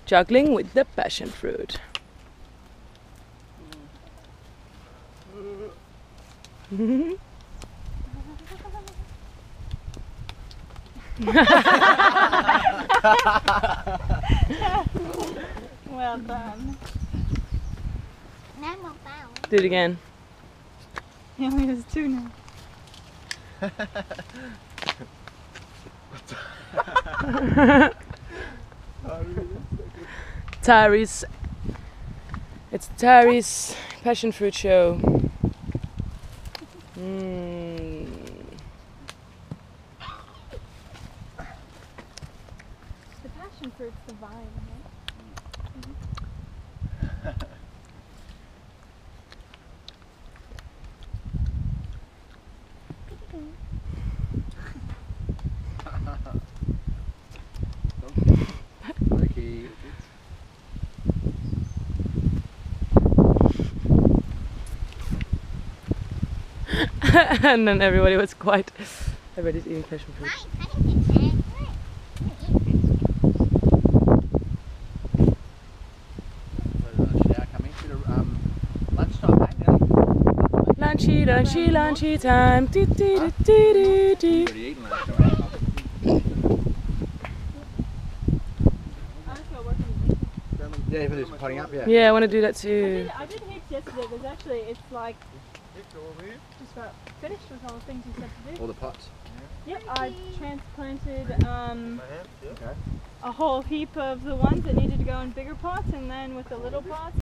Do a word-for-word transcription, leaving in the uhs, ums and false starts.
Juggling with the passion fruit. Well done. Do it again. He only has two now. Tari's, it's Tari's passion fruit show. Mm. The passion fruit's the vine, right? Okay. And then everybody was quiet. Everybody's eating passion fruit. Lunchy, lunchy, lunchy time. Do, do, do, do, do, do. Yeah, even just potting up, yeah. Yeah, I want to do that I too. did, I did heaps yesterday. There's actually, it's like just about finished with all the things you said to do. All the pots. Yep, I transplanted um, a whole heap of the ones that needed to go in bigger pots, and then with the little pots